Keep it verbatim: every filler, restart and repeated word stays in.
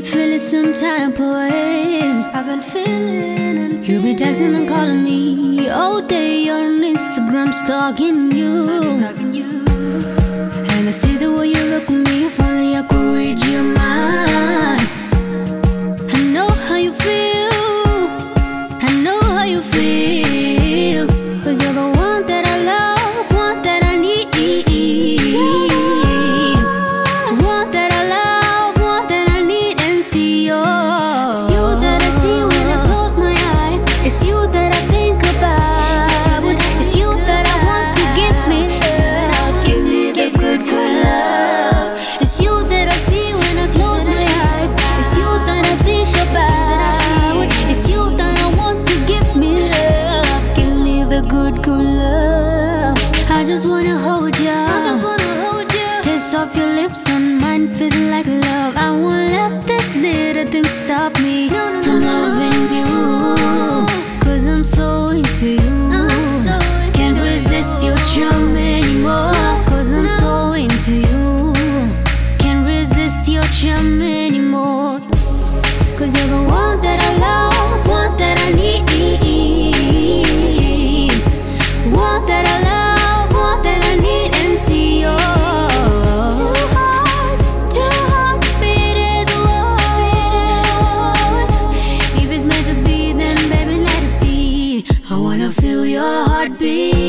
feeling some type of way. I've been feeling and You be texting and calling me all day on Instagram, stalking you. stalking you. And I see the way you look at me, if only I could read your mind. I know how you feel, I know how you feel, 'cause you're the one that I love, one that I need, one that I love, one that I need and see. Oh, it's you that I see when I close my eyes. It's you that I think about. It's you that I want to give me love, give me the good, good love. It's you that I see when I close my eyes. It's you that I think about. It's you that I want to give me love, give me the good, good love. I just wanna hold you, I just wanna hold you. Taste off your lips on mine, feels like love. I won't let this little thing stop me from loving you, 'cause I'm so into you. Can't resist your charm anymore, 'cause I'm so into you. Can't resist your charm anymore, 'cause you're the one that I love, one that I need, one that I love, one that I need and see. Oh, two hearts, two hearts beat as one. If it's meant to be, then baby let it be. I wanna feel your heartbeat.